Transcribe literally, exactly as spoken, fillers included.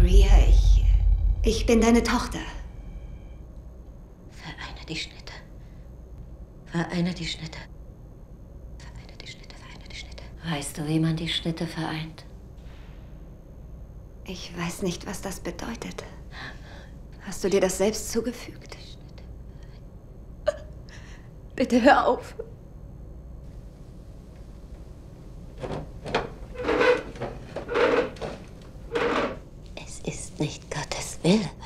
Maria, ich... Ich bin deine Tochter. Vereine die Schnitte. Vereine die Schnitte. Vereine die Schnitte, vereine die Schnitte. Weißt du, wie man die Schnitte vereint? Ich weiß nicht, was das bedeutet. Hast du dir das selbst zugefügt? Bitte hör auf. Es ist nicht Gottes Wille.